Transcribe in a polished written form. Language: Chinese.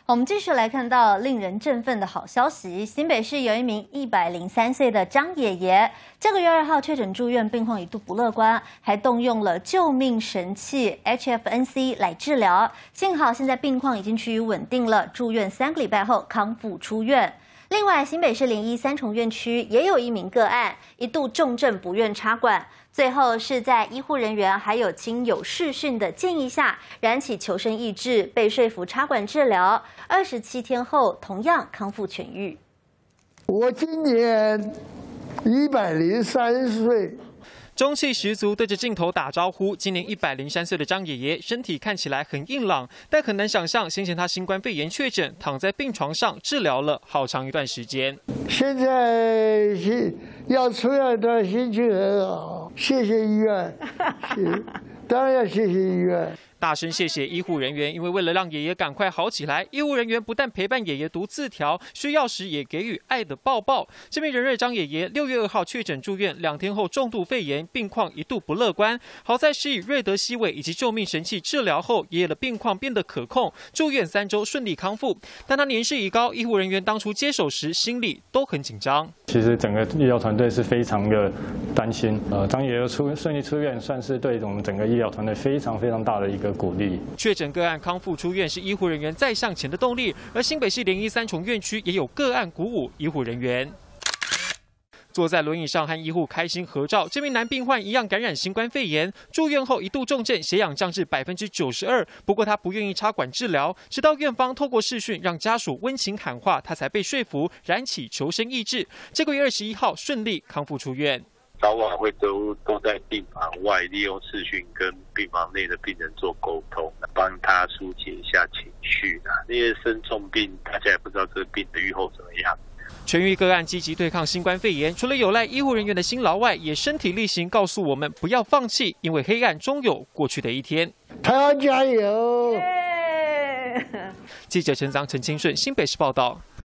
我们继续来看到令人振奋的好消息，新北市有一名103岁的张爷爷，这个月2号确诊住院，病况一度不乐观，还动用了救命神器 HFNC 来治疗。幸好现在病况已经趋于稳定了，住院3个礼拜后康复出院。另外，新北市联医三重院区也有一名个案，一度重症不愿插管，最后是在医护人员还有亲友视讯的建议下，燃起求生意志，被说服插管治疗。27天后，同样康复痊愈。 我今年103岁。 中气十足，对着镜头打招呼。今年103岁的张爷爷，身体看起来很硬朗，但很难想象，先前他新冠肺炎确诊，躺在病床上治疗了好长一段时间。 现在要出院的心情很好，谢谢医院，当然要谢谢医院。 大声谢谢医护人员，因为为了让爷爷赶快好起来，医护人员不但陪伴爷爷读字条，需要时也给予爱的抱抱。这名仁瑞张爷爷6月2号确诊住院，2天后重度肺炎，病况一度不乐观。好在是以瑞德西韦以及救命神器治疗后，爷爷的病况变得可控，住院3周顺利康复。但他年事已高，医护人员当初接手时心里都很紧张。 其实整个医疗团队是非常的担心。张爷爷顺利出院，算是对我们整个医疗团队非常非常大的一个鼓励。 确诊个案康复出院是医护人员再向前的动力，而新北市联医三重院区也有个案鼓舞医护人员。坐在轮椅上和医护开心合照，这名男病患一样感染新冠肺炎，住院后一度重症，血氧降至92%。不过他不愿意插管治疗，直到院方透过视讯让家属温情喊话，他才被说服，燃起求生意志。这个月21号顺利康复出院。 早晚会都在病房外利用视讯跟病房内的病人做沟通，帮他疏解一下情绪那些生重病，大家也不知道这个病的预后怎么样。 痊愈个案积极对抗新冠肺炎，除了有赖医护人员的辛劳外，也身体力行告诉我们不要放弃，因为黑暗终有过去的一天。 台湾加油！ 记者陈清顺，新北市报道。